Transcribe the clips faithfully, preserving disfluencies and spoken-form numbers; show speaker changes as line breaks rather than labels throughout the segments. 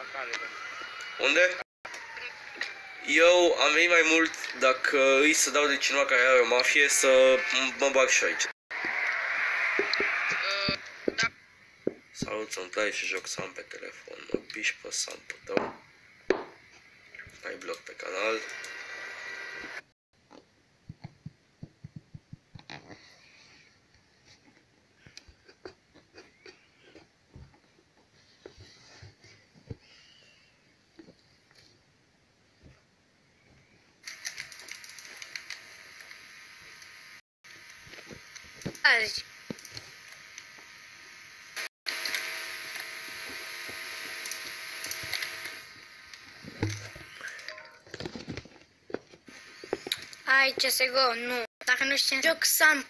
Unde? Eu am venit mai mult dacă îi să dau de cineva care are o mafie să mă bag și aici. Salut, sunt live și joc Sam pe telefon. Mă biși pe Sam-ul tău. Ai bloc pe canal.
Azi. Hai, C S G O, nu. Dacă nu știi, joc Sam.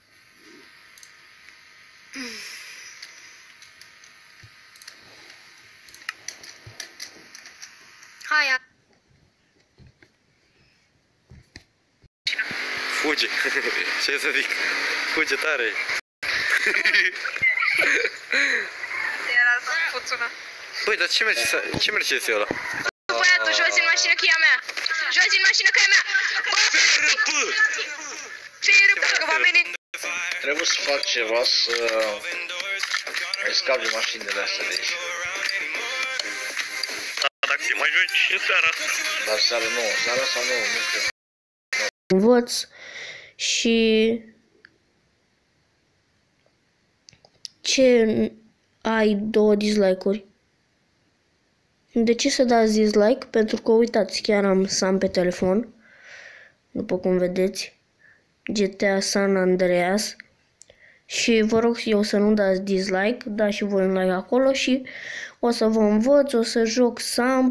Hai,
Fuge. Ce să zic? Fuge tare.
era să puțuna.
Băi, dar ce merge, ce merge ăsta ăla?
Băiatul, jos în mașină că e a mea. Jos în mașină că e a mea. Ce e răpă, că va veni.
Trebuie să fac ceva să îi scap de mașinile astea de aici.
Taxi, mai joci în seara.
Dar seara nu, seara sau nu, nu cred.
Învăț și ce ai două dislike-uri? De ce să dați dislike? Pentru că uitați, chiar am Sam pe telefon, după cum vedeți, G T A San Andreas, și vă rog eu să nu dați dislike, dați și voi un like acolo și o să vă învăț, o să joc Sam.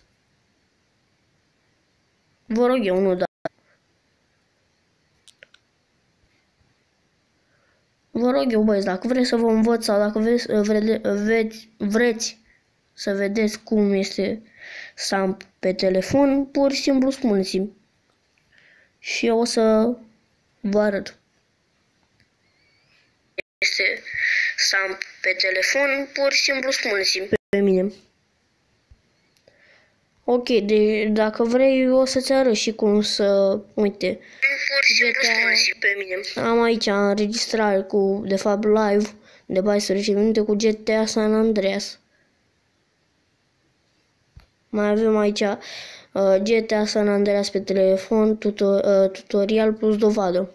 Vă rog eu, nu dați. Vă rog eu, băieți, dacă vreți să vă învăț sau dacă vreți, vre, veți, vreți să vedeți cum este Sam pe telefon, pur și simplu spuneți-mi. Și eu o să vă arăt. Este Sam pe telefon, pur și simplu spuneți-mi pe mine. Ok, de, dacă vrei o să-ți arăt și cum să, uite, G T A, pe mine. Am aici înregistrare cu, de fapt, live de paisprezece minute cu G T A San Andreas. Mai avem aici uh, G T A San Andreas pe telefon, tuto, uh, tutorial plus dovadă.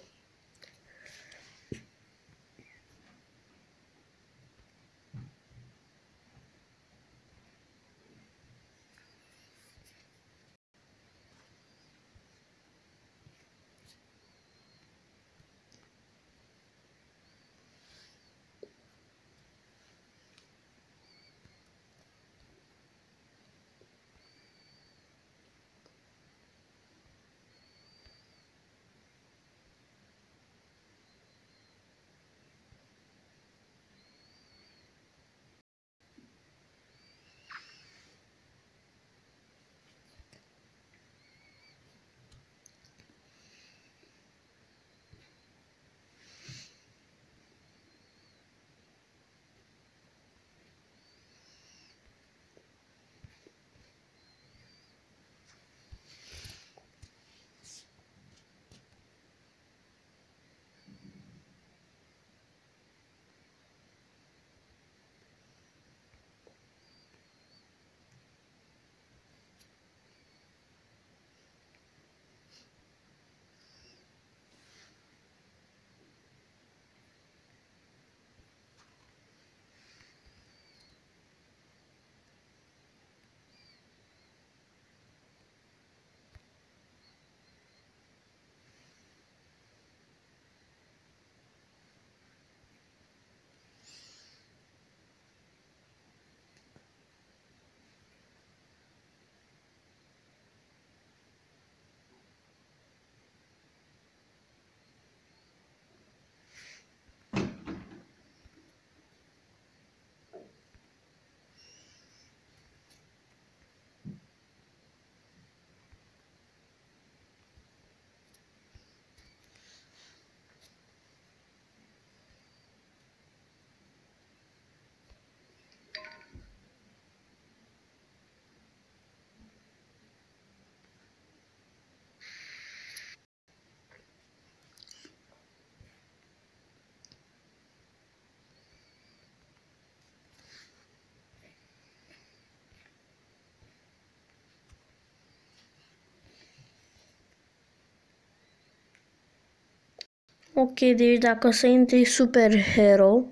Ok, deci dacă să intri Super Hero,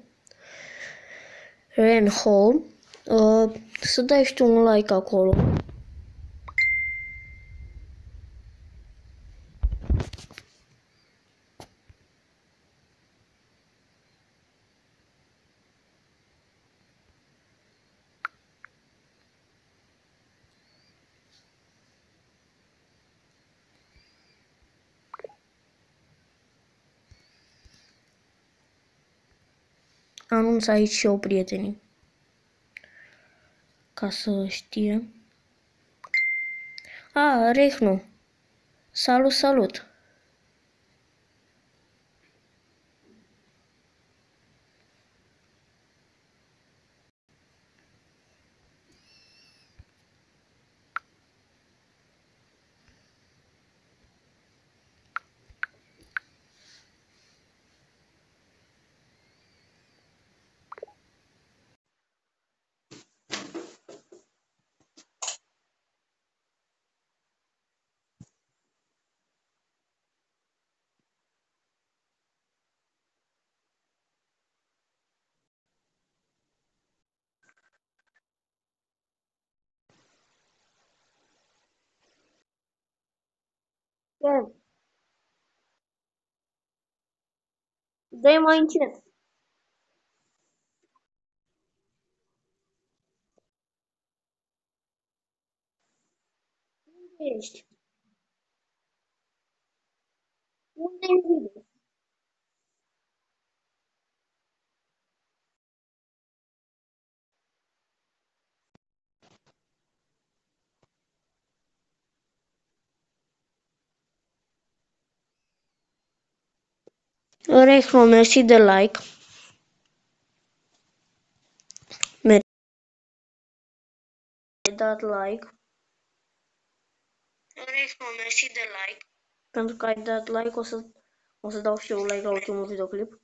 Renho, uh, să dai și tu un like acolo. Anunț aici și eu prietenii, ca să știe. A, Rehnu. Salut, salut. Dă-i mai încet. Unde ești? Unde e video? Rehnu, mersi de like. Mi-ai dat like. Rehnu, mersi de like. Pentru că ai dat like, o să, o să dau și eu like la ultimul videoclip.